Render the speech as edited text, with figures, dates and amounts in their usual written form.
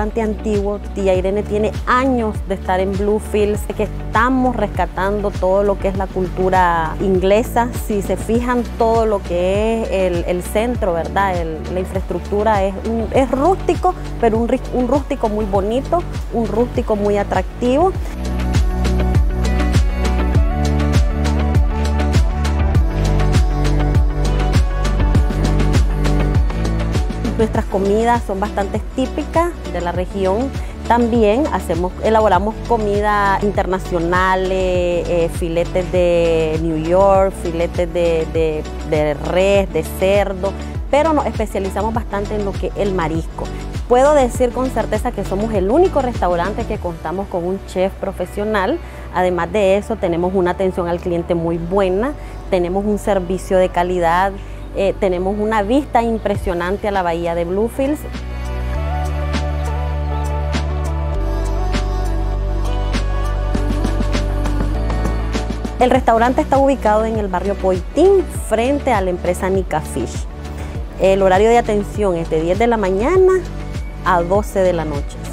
restaurante antiguo. Tía Irene tiene años de estar en Bluefields, que estamos rescatando todo lo que es la cultura inglesa. Si se fijan, todo lo que es el centro, ¿verdad? La infraestructura es rústico, pero un rústico muy bonito, un rústico muy atractivo. Nuestras comidas son bastante típicas de la región. También elaboramos comida internacionales, filetes de New York, filetes de res, de cerdo, pero nos especializamos bastante en lo que es el marisco. Puedo decir con certeza que somos el único restaurante que contamos con un chef profesional. Además de eso, tenemos una atención al cliente muy buena, tenemos un servicio de calidad. Tenemos una vista impresionante a la bahía de Bluefields. El restaurante está ubicado en el barrio Poitín, frente a la empresa Nica Fish. El horario de atención es de 10 de la mañana a 12 de la noche.